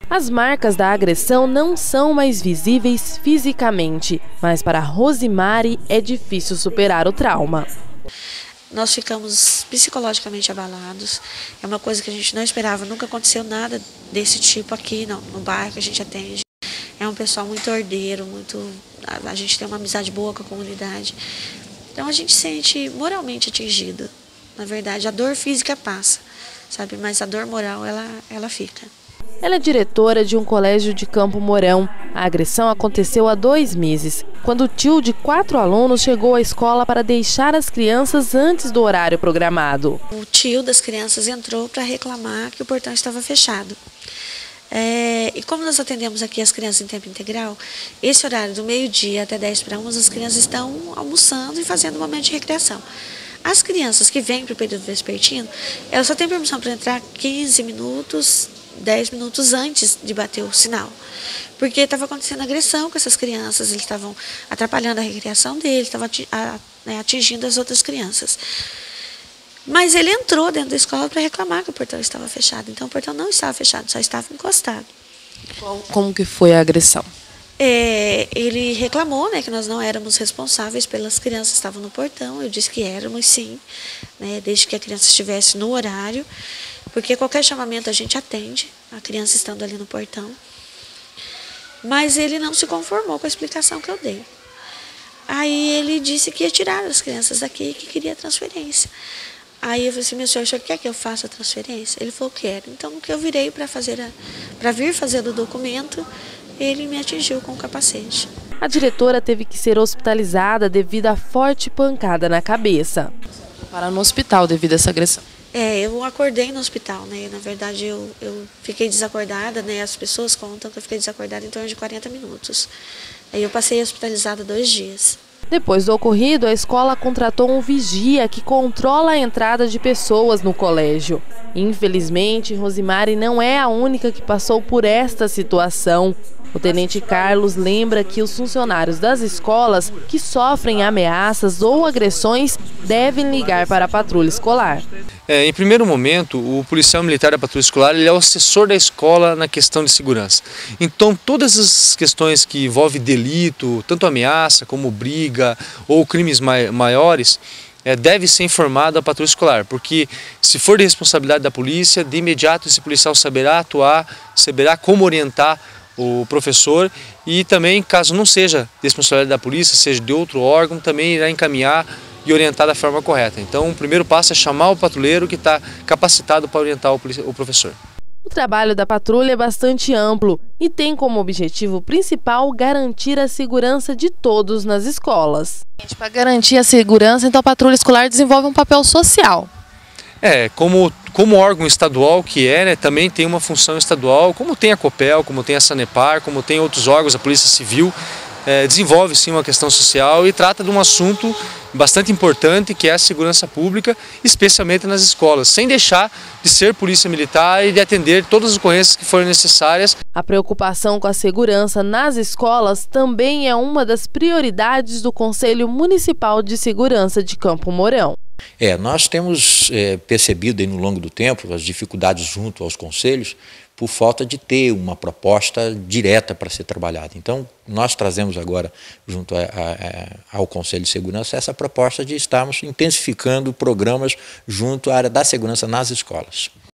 As marcas da agressão não são mais visíveis fisicamente, mas para Rosimari é difícil superar o trauma. Nós ficamos psicologicamente abalados, é uma coisa que a gente não esperava, nunca aconteceu nada desse tipo aqui no bairro que a gente atende. É um pessoal muito ordeiro, a gente tem uma amizade boa com a comunidade, então a gente se sente moralmente atingido. Na verdade, a dor física passa, sabe? Mas a dor moral, ela fica. Ela é diretora de um colégio de Campo Mourão. A agressão aconteceu há 2 meses, quando o tio de 4 alunos chegou à escola para deixar as crianças antes do horário programado. O tio das crianças entrou para reclamar que o portão estava fechado. E como nós atendemos aqui as crianças em tempo integral, esse horário do meio-dia até 10:50, as crianças estão almoçando e fazendo um momento de recreação. As crianças que vêm para o período vespertino, elas só têm permissão para entrar 15 minutos, 10 minutos antes de bater o sinal, porque estava acontecendo agressão com essas crianças, eles estavam atrapalhando a recreação deles, estavam atingindo as outras crianças. Mas ele entrou dentro da escola para reclamar que o portão estava fechado, então o portão não estava fechado, só estava encostado. Como que foi a agressão? Ele reclamou, que nós não éramos responsáveis pelas crianças que estavam no portão. Eu disse que éramos sim, desde que a criança estivesse no horário, porque qualquer chamamento a gente atende, a criança estando ali no portão. Mas ele não se conformou com a explicação que eu dei. Aí ele disse que ia tirar as crianças daqui e que queria transferência. Aí eu falei assim: meu senhor, o senhor quer que eu faça a transferência? Ele falou: quero. Então, no que eu virei para vir fazer o documento, ele me atingiu com o capacete. A diretora teve que ser hospitalizada devido à forte pancada na cabeça. Para no hospital devido a essa agressão. Eu acordei no hospital, Na verdade, eu fiquei desacordada, As pessoas contam que eu fiquei desacordada em torno de 40 minutos. Aí eu passei hospitalizada 2 dias. Depois do ocorrido, a escola contratou um vigia que controla a entrada de pessoas no colégio. Infelizmente, Rosimari não é a única que passou por esta situação. O tenente Carlos lembra que os funcionários das escolas que sofrem ameaças ou agressões devem ligar para a patrulha escolar. Em primeiro momento, o policial militar da patrulha escolar ele é o assessor da escola na questão de segurança. Então, todas as questões que envolvem delito, tanto ameaça como briga ou crimes maiores, deve ser informado à patrulha escolar, porque se for de responsabilidade da polícia, de imediato esse policial saberá atuar, saberá como orientar o professor e também, caso não seja de responsabilidade da polícia, seja de outro órgão, também irá encaminhar e orientar da forma correta. Então, o primeiro passo é chamar o patrulheiro que está capacitado para orientar o professor. O trabalho da patrulha é bastante amplo e tem como objetivo principal garantir a segurança de todos nas escolas. Para garantir a segurança, então a patrulha escolar desenvolve um papel social. Como órgão estadual que também tem uma função estadual, como tem a Copel, como tem a Sanepar, como tem outros órgãos, a Polícia Civil, desenvolve sim uma questão social e trata de um assunto bastante importante que é a segurança pública, especialmente nas escolas, sem deixar de ser polícia militar e de atender todas as ocorrências que forem necessárias. A preocupação com a segurança nas escolas também é uma das prioridades do Conselho Municipal de Segurança de Campo Mourão. Nós temos percebido aí no longo do tempo as dificuldades junto aos conselhos por falta de ter uma proposta direta para ser trabalhada. Então, nós trazemos agora, junto ao Conselho de Segurança, essa proposta de estarmos intensificando programas junto à área da segurança nas escolas.